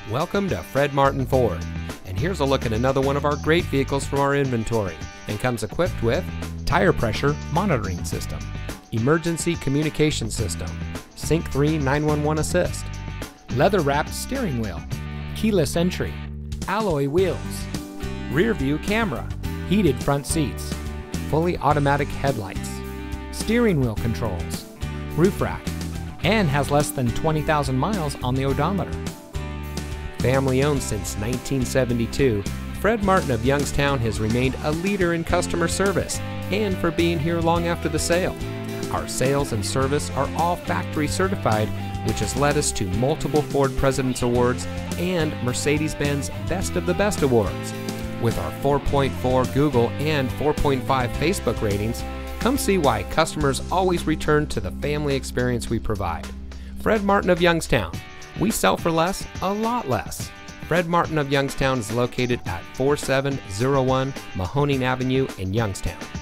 Welcome to Fred Martin Ford, and here's a look at another one of our great vehicles from our inventory, and comes equipped with tire pressure monitoring system, emergency communication system, Sync 3 911 assist, leather wrapped steering wheel, keyless entry, alloy wheels, rear view camera, heated front seats, fully automatic headlights, steering wheel controls, roof rack, and has less than 20,000 miles on the odometer. Family owned since 1972, Fred Martin of Youngstown has remained a leader in customer service and for being here long after the sale. Our sales and service are all factory certified, which has led us to multiple Ford President's Awards and Mercedes-Benz Best of the Best Awards. With our 4.4 Google and 4.5 Facebook ratings, come see why customers always return to the family experience we provide. Fred Martin of Youngstown. We sell for less, a lot less. Fred Martin of Youngstown is located at 4701 Mahoning Avenue in Youngstown.